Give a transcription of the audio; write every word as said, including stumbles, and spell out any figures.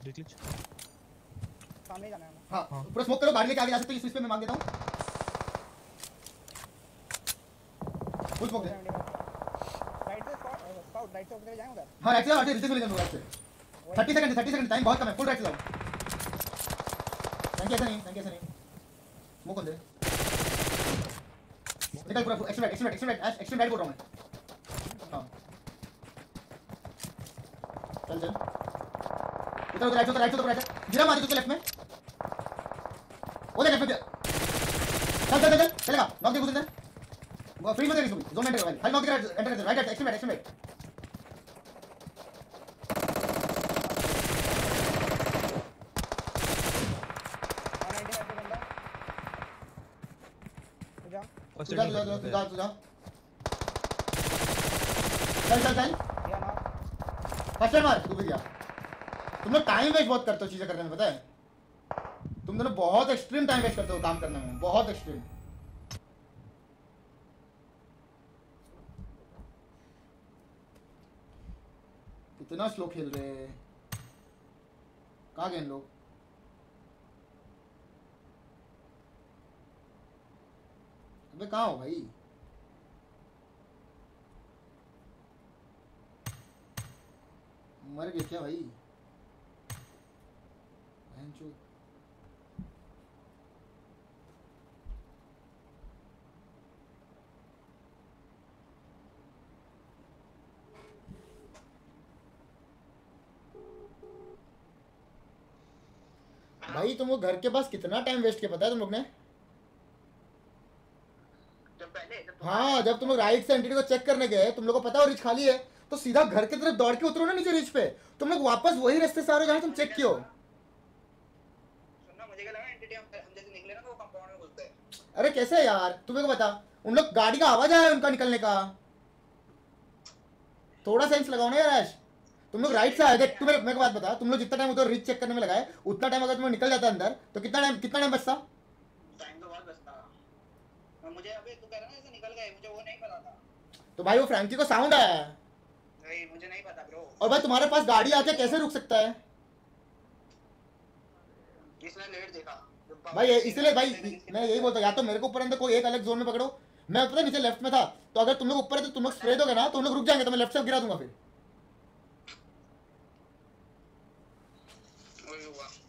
देख लीजिए सामने जाना है। हां पूरा स्मोक करो, गाड़ी लेके आगे जा सकते हो, इस पे मैं मार देता हूं। फुल स्मोक दे। राइट से स्पाउट राइट से उधर जाएंगे उधर। हां राइट से आगे रिसेस में ले जाओ राइट से। तीस सेकंड तीस सेकंड टाइम बहुत कम है, फुल राइट से जाओ। थैंक यू ऐसा नहीं, थैंक यू ऐसा नहीं। स्मोक कर दे। निकल पूरा extreme right extreme right extreme right extreme right बोल रहा हूं मैं। हां चल चल उधर उधर राइट उधर राइट उधर राइट गिरा मार दे तो लेफ्ट में उधर लेफ्ट में चल चल चल चलेगा नॉक दे उधर वो फ्री में दे इसको जोन एंटर भाई नॉक दे enter right right extreme right extreme right first जा जा जा जा जा चल चल चल फर्स्ट मार तू भी गया। तुम लोग टाइम वेस्ट बहुत करते हो चीजें करने में, पता है तुम दोनों बहुत एक्सट्रीम टाइम वेस्ट करते हो काम करने में, बहुत एक्सट्रीम। कितना स्लो खेल रहे हैं, कहाँ गए इन लोग? अबे कहाँ हो भाई? मर गए क्या भाई? बहनचोद। भाई तुम वो घर के पास कितना टाइम वेस्ट किया पता है तुम लोग ने? जब पहले जब हाँ जब तुम लोग राइट से एंटिटी को चेक करने गए, तुम लोग को पता हो रिच खाली है तो सीधा घर की तरफ दौड़ के उतरो ना नीचे रिच पे। तुम लोग वापस वही रास्ते से आ रहे हो जहाँ तुम चेक किए हो। सुनना मुझे क्या लगा एंटिटी हम हम जैसे निकले ना तो वो कंपाउंड में घुसते हैं। अरे कैसे यार तुम्हें को बता, उन लोग गाड़ी का आवाज आया उनका निकलने का, थोड़ा सेंस लगाओ ना यार ऐश। तुम लोग राइट से आए थे, तुम्हें मेरे को बात बता, तुम लोग जितना टाइम उधर रिच चेक करने में लगाए उतना टाइम अगर तुम्हें निकल जाता अंदर तो कितना टाइम कितना टाइम बचता? टाइम तो बहुत बचता। और मुझे अबे तू कह रहा ना ऐसे निकल गए, मुझे वो नहीं पता था। तो भाई वो फ्रैंकी को साउंड आया है। नहीं मुझे नहीं पता ब्रो। और भाई तुम्हारे पास गाड़ी आके कैसे रुक सकता है? इसने लेट देखा भाई इसलिए भाई मैं यही बोलता, या तो मेरे को ऊपर अंदर कोई एक अलग जोन में पकड़ो, मैं पता नीचे लेफ्ट में था, तो अगर तुम लोग ऊपर है तो तुम लोग स्प्रे दोगे ना तो तुम लोग रुक जाएंगे, तो मैं लेफ्ट से गिरा दूंगा फिर।